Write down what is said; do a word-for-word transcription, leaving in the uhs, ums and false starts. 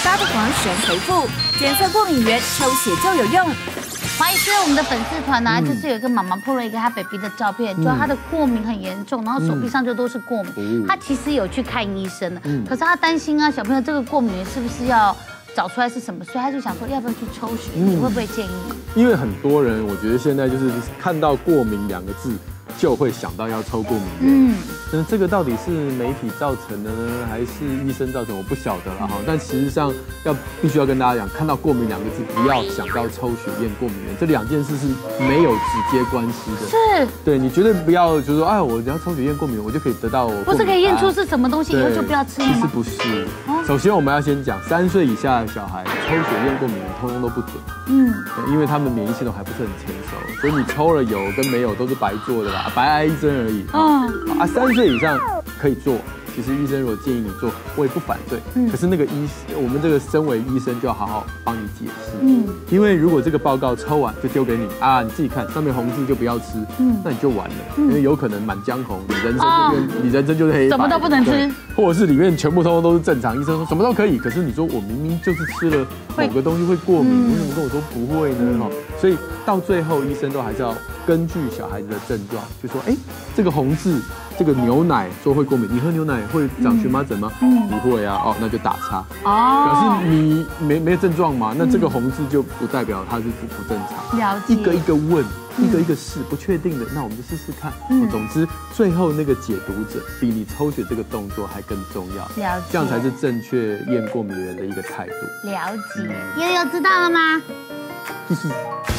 发的黄神回复，检测过敏源抽血就有用。 华医师，我们的粉丝团呢、啊，嗯、就是有一个妈妈 po 了一个她 baby 的照片，嗯、就她的过敏很严重，然后手臂上就都是过敏。嗯、她其实有去看医生的，嗯、可是她担心啊，小朋友这个过敏源是不是要找出来是什么，所以她就想说要不要去抽血？嗯、你会不会建议？ 因为很多人，我觉得现在就是看到过敏两个字，就会想到要抽过敏源。嗯，那这个到底是媒体造成的呢，还是医生造成？我不晓得了哈。但实际上要必须要跟大家讲，看到过敏两个字，不要想到抽血验过敏源，这两件事是没有直接关系的。 是， 对你绝对不要就是说，哎，我只要抽血验过敏，我就可以得到。 不是可以验出是什么东西，以后就不要吃了吗？ 其实不是。首先我们要先讲，三岁以下的小孩抽血验过敏源，通通都不准。嗯，因为他们免疫系统还不是很成熟，所以你抽了有跟没有都是白做的啦，白挨一针而已。嗯，啊，三岁以上可以做。其实医生如果建议你做，我也不反对。嗯，可是那个医，我们这个身为医生就要好好帮你解释。嗯，因为如果这个报告抽完就丢给你啊，你自己看上面红字就不要吃，嗯，那你就完了，因为有可能满江红，你人生就变，你人生就是黑白， 什么都不能吃， 或者是里面全部通通都是正常，医生说什么都可以，可是你说我明明就是吃了某个东西会过敏，为什么跟我说不会呢？哈，所以到最后医生都还是要根据小孩子的症状，就说，哎，这个红字。这个牛奶说会过敏，你喝牛奶会长荨麻疹吗？嗯，不会啊，哦，那就打叉。哦，可是你没没症状嘛，那这个红字就不代表它是不不正常。 了解。 一个一个问，一个一个试，不确定的，那我们就试试看。嗯，总之最后那个解毒者比你抽血这个动作还更重要。 了解。 这样才是正确验过敏源的一个态度。 了解。悠悠知道了吗？ 就是。